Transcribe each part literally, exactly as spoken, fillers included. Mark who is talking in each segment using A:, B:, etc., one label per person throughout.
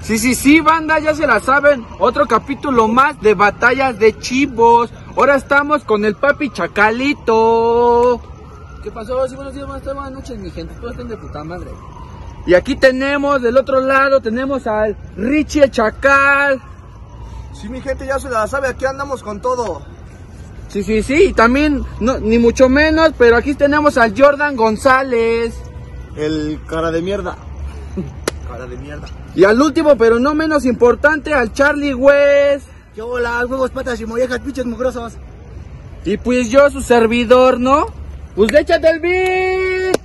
A: Sí, sí, sí, banda, ya se la saben. Otro capítulo más de batallas de chivos. Ahora estamos con el papi Chacalito.
B: ¿Qué pasó? Sí, buenos días, buenas tardes, buenas noches, mi gente. Todos estén de puta madre.
A: Y aquí tenemos, del otro lado, tenemos al Richie el Chacal.
C: Sí, mi gente, ya se la sabe, aquí andamos con todo.
A: Sí, sí, sí, y también, no, ni mucho menos, pero aquí tenemos al Jordan González.
C: El cara de mierda. Cara de mierda.
A: Y al último, pero no menos importante, al Charlie West.
C: ¿Qué hola? Huevos, patas y mollejas, pinches mugrosos.
A: Y pues yo, su servidor, ¿no? Pues échate el beat.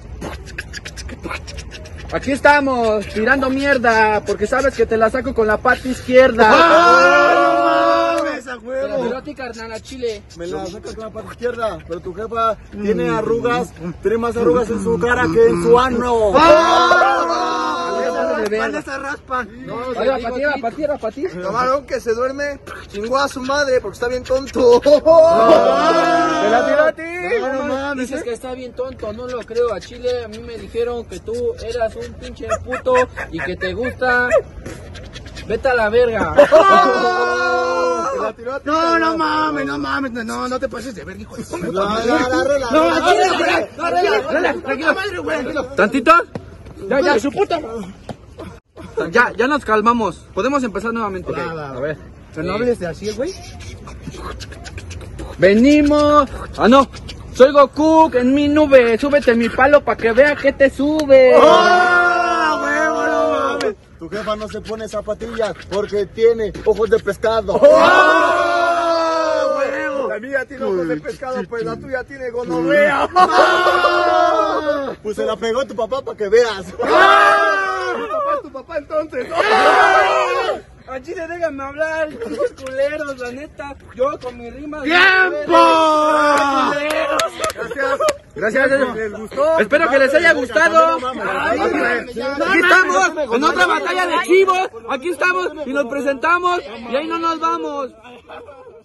A: Aquí estamos, tirando mierda, porque sabes que te la saco con la pata izquierda.
C: ¡Ah, no mames, a huevo!
B: Te la tiró a ti, carnal, a Chile.
C: Me la sacas con la pata izquierda, pero tu jefa tiene arrugas, tiene más arrugas en su cara que en su ano. ¿Dónde se raspan?
B: No,
A: Oiga, para ti, para ti, para ti.
C: Camarón que se duerme, chingó a su madre porque está bien tonto.
A: ¡Te la tiró a ti!
C: No, no mames,
B: Dices
C: ¿eh?
B: que está bien tonto, no lo creo. A Chile a mí me dijeron que tú eras un pinche puto y que te gusta. Vete a la verga.
C: Te la tiró a ti,
D: No,
C: cabrón.
D: no mames, no mames, no, no te pases de verga, hijo de puta.
C: No, no, no,
D: No,
C: no,
D: tranquilo,
C: no,
D: güey, no, tranquilo, relax, tranquilo, madre, güey, tranquilo.
A: ¿Tantito?
D: Ya, ya, su puta.
A: Ya, ya nos calmamos. Podemos empezar nuevamente.
D: Va, va, va.
A: A ver.
D: Pero no hables de así, güey.
A: Venimos. Ah, no. Soy Goku en mi nube. Súbete mi palo para que vea que te sube.
C: ¡Ah, huevo, no mames! Tu jefa no se pone zapatillas porque tiene ojos de pescado. ¡Ah, huevo! La mía tiene ojos de pescado, pues la tuya tiene gonorrea. ¡Ah! Pues se la pegó tu papá para que veas. ¡Ah! Tu papá es tu papá entonces.
A: A Chile déjame hablar, pinches culeros, la neta. Yo con mi rima.
D: ¡Tiempo!
C: Gracias.
A: Gracias.
C: ¿Les gustó?
A: Espero que les haya gustado.
C: Ay,
A: Aquí estamos en otra batalla de chivos. Aquí estamos y nos presentamos y ahí no nos vamos.